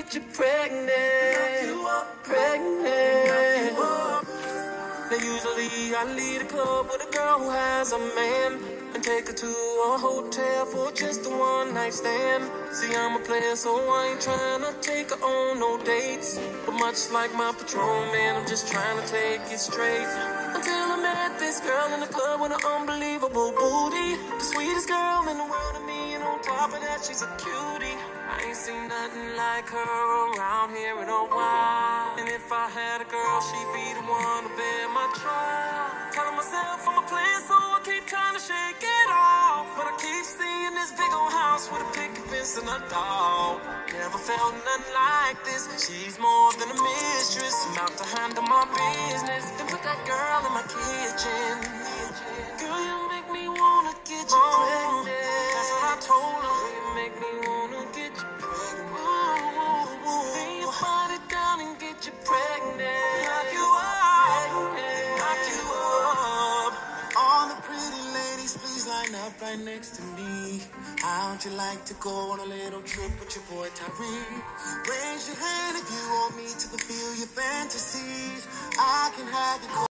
get you pregnant. Pregnant. Now usually I lead a club with a girl who has a man and take her to a hotel for just a one-night stand. See, I'm a player, so I ain't trying to take her on no dates. But much like my Patron, man, I'm just trying to take it straight. Until I met this girl in the club with an unbelievable booty, the sweetest girl in the world to me, and on top of that, she's a cutie. I ain't seen nothing like her around here in a while. And if I had a girl, she'd be the one to bear my child. Telling myself I'm a player, so I keep trying to shake it off. But I keep seeing this big old house with a picket fence and a dog. Never felt nothing like this. She's more than a mistress. I'm out to handle my business. Then put that girl in my kitchen. Girl, you make me wanna get you pregnant. That's what I told her. You make me wanna get you pregnant. Lay your body down and get you pregnant. Knock you up. Knock you up. All the pretty ladies, please line up right next to me. How'd you like to go on a little trip with your boy Tyree? Raise your hand if you want me to fulfill your fantasies. I can have you.